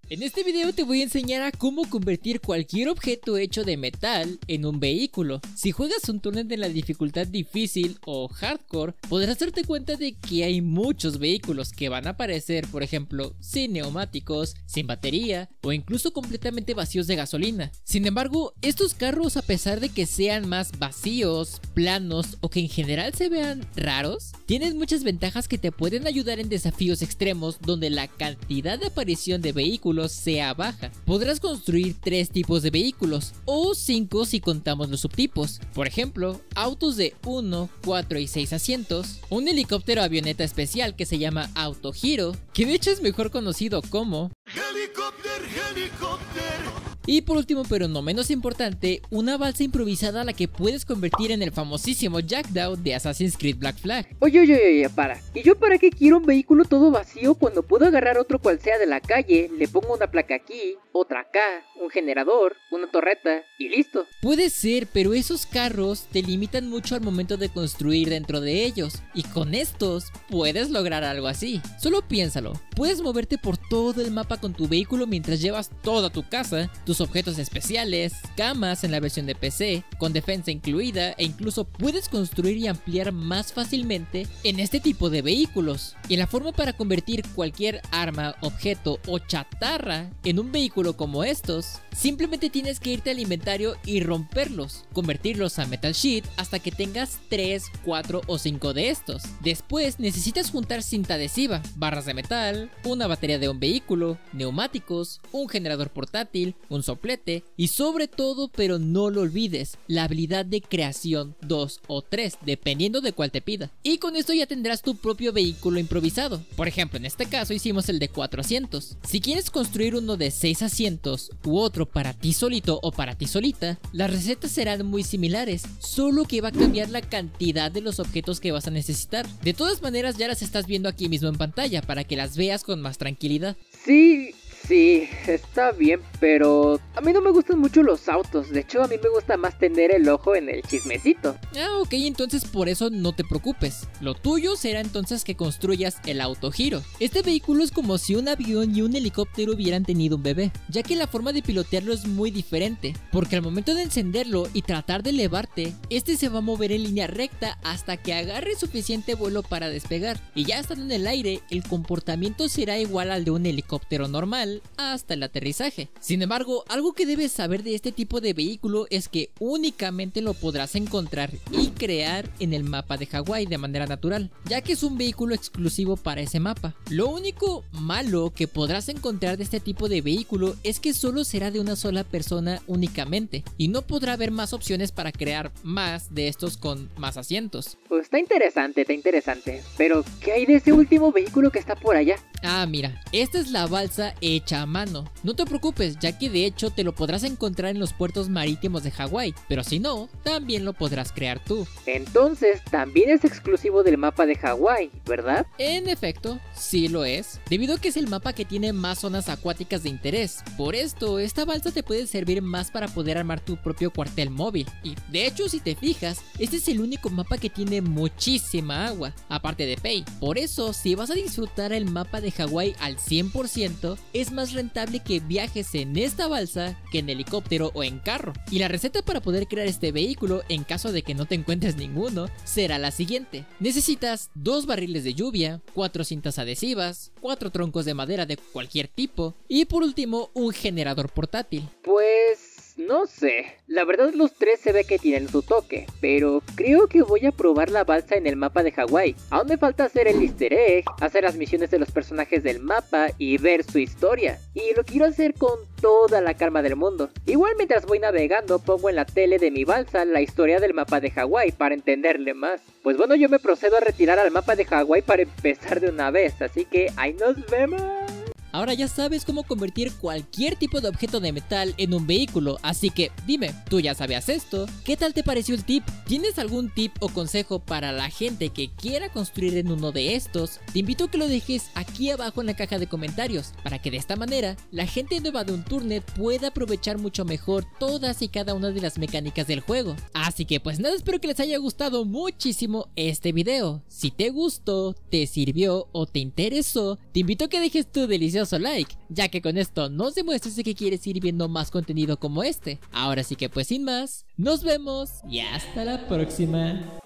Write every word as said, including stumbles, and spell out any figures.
En este video te voy a enseñar a cómo convertir cualquier objeto hecho de metal en un vehículo. Si juegas un torneo de la dificultad difícil o hardcore, podrás darte cuenta de que hay muchos vehículos que van a aparecer, por ejemplo, sin neumáticos, sin batería o incluso completamente vacíos de gasolina. Sin embargo, estos carros, a pesar de que sean más vacíos, planos o que en general se vean raros, tienen muchas ventajas que te pueden ayudar en desafíos extremos donde la cantidad de aparición de vehículos sea baja. Podrás construir tres tipos de vehículos o cinco si contamos los subtipos. Por ejemplo, autos de uno, cuatro y seis asientos, un helicóptero avioneta especial que se llama Autogiro, que de hecho es mejor conocido como helicóptero, helicóptero. Y por último, pero no menos importante, una balsa improvisada a la que puedes convertir en el famosísimo Jackdaw de Assassin's Creed Black Flag. Oye, oye, oye, para. ¿Y yo para qué quiero un vehículo todo vacío cuando puedo agarrar otro cual sea de la calle, le pongo una placa aquí, otra acá, un generador, una torreta y listo? Puede ser, pero esos carros te limitan mucho al momento de construir dentro de ellos, y con estos puedes lograr algo así. Solo piénsalo, puedes moverte por todo el mapa con tu vehículo mientras llevas toda tu casa, tus objetos especiales, camas en la versión de P C, con defensa incluida, e incluso puedes construir y ampliar más fácilmente en este tipo de vehículos. Y la forma para convertir cualquier arma, objeto o chatarra en un vehículo como estos, simplemente tienes que irte al inventario y romperlos, convertirlos a metal sheet hasta que tengas tres, cuatro o cinco de estos. Después necesitas juntar cinta adhesiva, barras de metal, una batería de un vehículo, neumáticos, un generador portátil, un soplete y sobre todo, pero no lo olvides, la habilidad de creación dos o tres, dependiendo de cuál te pida. Y con esto ya tendrás tu propio vehículo improvisado. Por ejemplo, en este caso hicimos el de cuatro asientos. Si quieres construir uno de seis asientos u otro para ti solito o para ti solita, las recetas serán muy similares, solo que va a cambiar la cantidad de los objetos que vas a necesitar. De todas maneras, ya las estás viendo aquí mismo en pantalla para que las veas con más tranquilidad. Sí... Sí, está bien, pero a mí no me gustan mucho los autos. De hecho, a mí me gusta más tener el ojo en el chismecito. Ah, ok, entonces por eso no te preocupes. Lo tuyo será entonces que construyas el Autogiro. Este vehículo es como si un avión y un helicóptero hubieran tenido un bebé, ya que la forma de pilotearlo es muy diferente, porque al momento de encenderlo y tratar de elevarte, este se va a mover en línea recta hasta que agarre suficiente vuelo para despegar, y ya estando en el aire, el comportamiento será igual al de un helicóptero normal hasta el aterrizaje. Sin embargo, algo que debes saber de este tipo de vehículo es que únicamente lo podrás encontrar y crear en el mapa de Hawái de manera natural, ya que es un vehículo exclusivo para ese mapa. Lo único malo que podrás encontrar de este tipo de vehículo es que solo será de una sola persona únicamente, y no podrá haber más opciones para crear más de estos con más asientos. Pues está interesante, está interesante. Pero, ¿qué hay de ese último vehículo que está por allá? Ah, mira, esta es la balsa hecha a mano. No te preocupes, ya que de hecho te lo podrás encontrar en los puertos marítimos de Hawái, pero si no, también lo podrás crear tú. Entonces, también es exclusivo del mapa de Hawái, ¿verdad? En efecto, sí lo es, debido a que es el mapa que tiene más zonas acuáticas de interés. Por esto, esta balsa te puede servir más para poder armar tu propio cuartel móvil. Y de hecho, si te fijas, este es el único mapa que tiene muchísima agua, aparte de Pei. Por eso, si vas a disfrutar el mapa de Hawái al cien por ciento, es más rentable que viajes en esta balsa que en helicóptero o en carro. Y la receta para poder crear este vehículo, en caso de que no te encuentres ninguno, será la siguiente. Necesitas dos barriles de lluvia, cuatro cintas adhesivas, cuatro troncos de madera de cualquier tipo y por último un generador portátil. Pues... no sé, la verdad los tres se ve que tienen su toque, pero creo que voy a probar la balsa en el mapa de Hawái. Aún me falta hacer el easter egg, hacer las misiones de los personajes del mapa y ver su historia. Y lo quiero hacer con toda la calma del mundo. Igual mientras voy navegando pongo en la tele de mi balsa la historia del mapa de Hawái para entenderle más. Pues bueno, yo me procedo a retirar al mapa de Hawái para empezar de una vez, así que ahí nos vemos. Ahora ya sabes cómo convertir cualquier tipo de objeto de metal en un vehículo, así que dime, ¿tú ya sabías esto? ¿Qué tal te pareció el tip? ¿Tienes algún tip o consejo para la gente que quiera construir en uno de estos? Te invito a que lo dejes aquí abajo en la caja de comentarios, para que de esta manera la gente nueva de Unturned pueda aprovechar mucho mejor todas y cada una de las mecánicas del juego. Así que pues nada, espero que les haya gustado muchísimo este video. Si te gustó, te sirvió o te interesó, te invito a que dejes tu delicioso poderoso like, ya que con esto nos demuestras que quieres ir viendo más contenido como este. Ahora sí que pues sin más, nos vemos y hasta la próxima.